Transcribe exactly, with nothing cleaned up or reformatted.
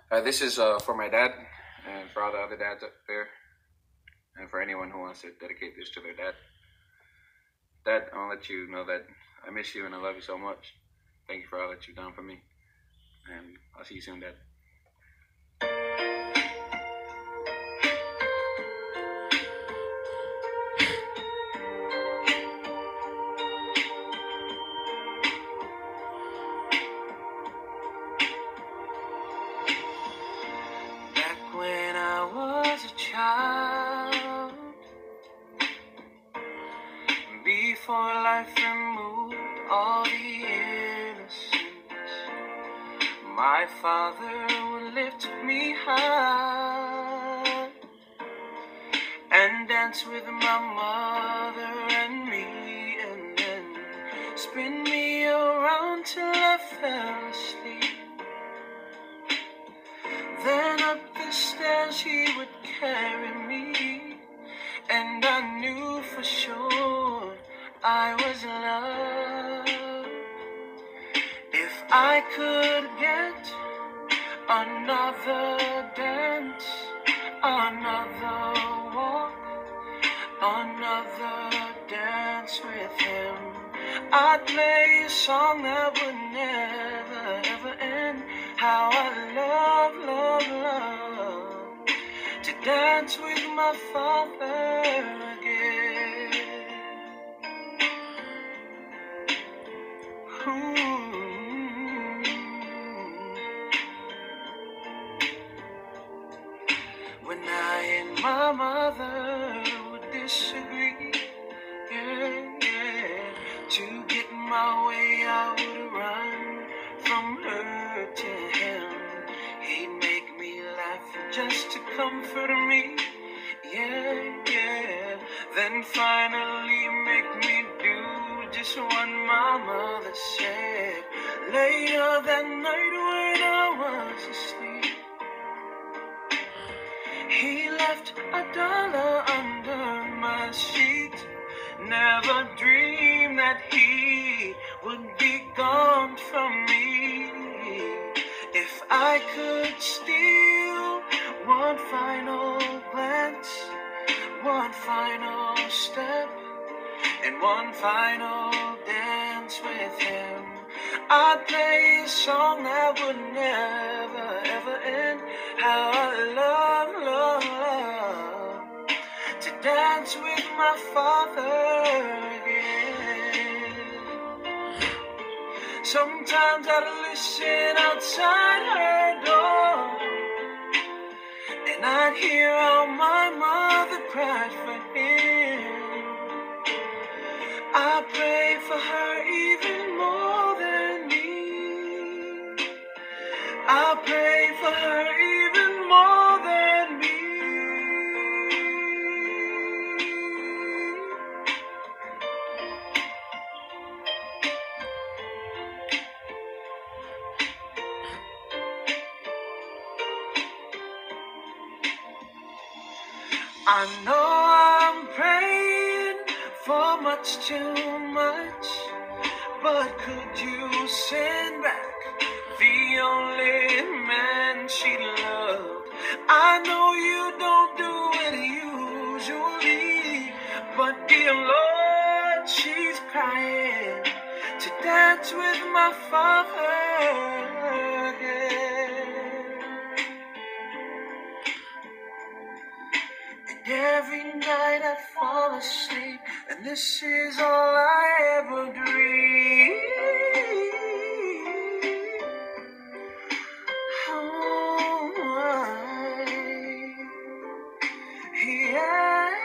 Uh, this is uh, for my dad and for all the other dads up there, and for anyone who wants to dedicate this to their dad. Dad, I want to let you know that I miss you and I love you so much. Thank you for all that you've done for me, and I'll see you soon, Dad. Back when I was a child, before life removed all the innocence, my father would lift me high and dance with my mother and me, and then spin me around till I fell asleep. Then up the stairs he would carry me, and I knew for sure I was loved. If I could get another dance, another walk, another dance with him, I'd play a song that would never ever end. How I love, love, love to dance with my father again. Ooh. When I and my mother would disagree, yeah, yeah, to get my way I would run from her to him. He'd make me laugh just to comfort me, yeah, yeah. Then finally make me do just what my mother said. Later that night when I was asleep, he left a dollar under my sheet. Never dreamed that he would be gone from me. If I could steal one final glance, one final step, and one final dance with him, I'd play a song that would never ever end. How I love, love, love to dance with my father again. Sometimes I'd listen outside her door, and I'd hear how my mother cried for him. I pray for her even more than me. I pray for her even more than me. I know I'm praying for much too much, but could you send back the only man she loved? I know you don't do it usually, but dear Lord, she's crying to dance with my father again. And every night I fall asleep, and this is all I ever dream. Oh, I, yeah.